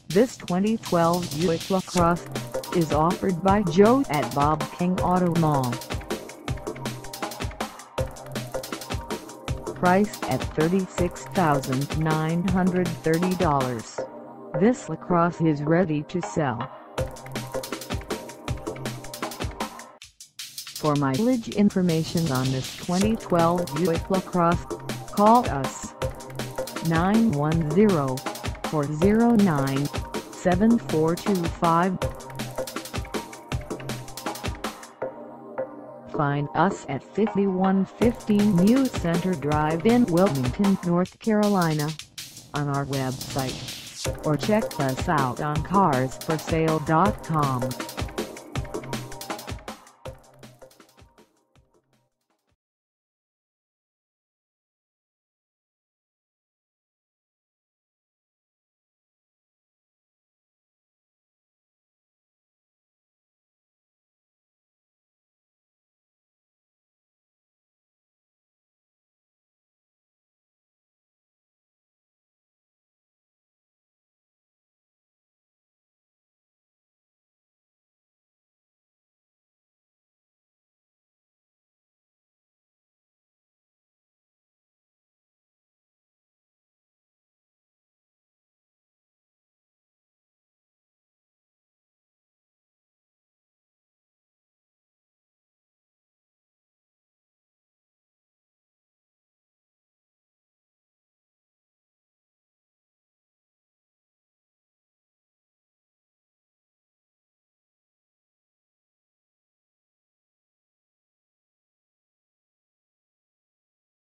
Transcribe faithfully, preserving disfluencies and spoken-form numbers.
This twenty twelve Buick LaCrosse is offered by Joe at Bob King Auto Mall. Priced at thirty-six thousand nine hundred thirty dollars, this LaCrosse is ready to sell. For mileage information on this twenty twelve Buick LaCrosse, call us nine one zero, four zero nine, seven four two five. Find us at fifty-one fifteen New Center Drive in Wilmington, North Carolina, on our website, or check us out on cars for sale dot com.